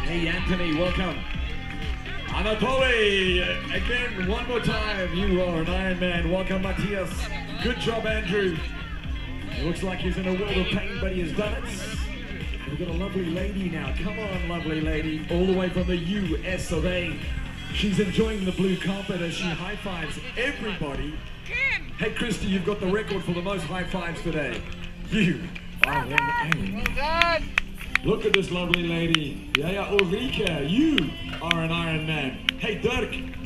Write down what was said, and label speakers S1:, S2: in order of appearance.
S1: Hey, Anthony, welcome. Anatoly, again, one more time. You are an Ironman. Welcome, Matthias. Good job, Andrew. It looks like he's in a world of pain, but he has done it. We've got a lovely lady now. Come on, lovely lady. All the way from the US of A. She's enjoying the blue carpet as she high-fives everybody. Hey, Christi, you've got the record for the most high-fives today. You are an Ironman.
S2: Well done.
S1: Look at this lovely lady. Yeah, Ulrike, you are an Ironman. Hey, Dirk,